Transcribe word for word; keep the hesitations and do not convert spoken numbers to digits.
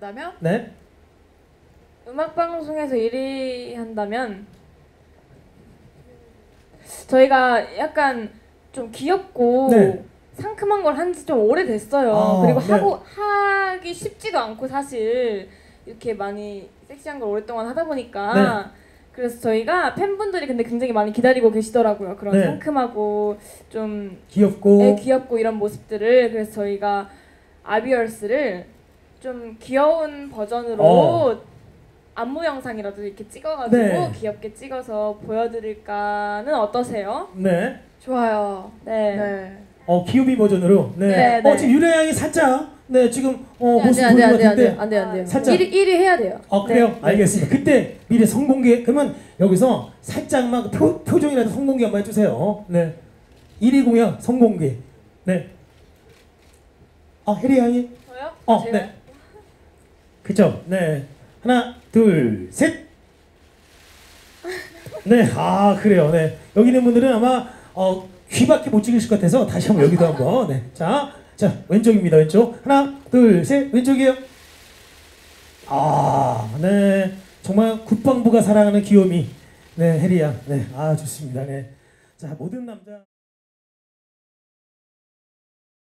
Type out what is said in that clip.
한다면? 네. 음악 방송에서 일 위 한다면 저희가 약간 좀 귀엽고 네. 상큼한 걸 한 지 좀 오래됐어요. 아, 그리고 네. 하고 하기 쉽지도 않고 사실 이렇게 많이 섹시한 걸 오랫동안 하다 보니까 네. 그래서 저희가 팬분들이 근데 굉장히 많이 기다리고 계시더라고요. 그런 네. 상큼하고 좀 귀엽고 애 귀엽고 이런 모습들을. 그래서 저희가 아비얼스를 좀 귀여운 버전으로 어. 안무 영상이라도 이렇게 찍어가지고 네. 귀엽게 찍어서 보여드릴까는 어떠세요? 네. 좋아요. 네. 네. 어 귀요미 버전으로. 네. 네, 네. 어 지금 유래 양이 살짝 네 지금 어 안 모습 돼, 안 돼, 보이는 안 것 돼, 안 돼, 같은데. 안 돼, 안 돼요. 살짝. 일 위, 일 위 해야 돼요. 어 그래요? 네. 알겠습니다. 그때 미리 성공개 그러면 여기서 살짝만 표, 표정이라도 성공개 한번 해주세요. 네. 일 위 공약 성공개. 네. 아 혜리 양이. 저요? 어 제가 네. 그쵸? 네. 하나 둘 셋. 네. 아 그래요. 네. 여기 있는 분들은 아마 어 귀밖에 못 찍으실 것 같아서 다시 한번 여기도 한번. 네. 자, 자 왼쪽입니다. 왼쪽. 하나 둘 셋. 왼쪽이에요. 아, 네. 정말 국방부가 사랑하는 귀요미. 네, 혜리 양. 네, 아 좋습니다. 네. 자, 모든 남자.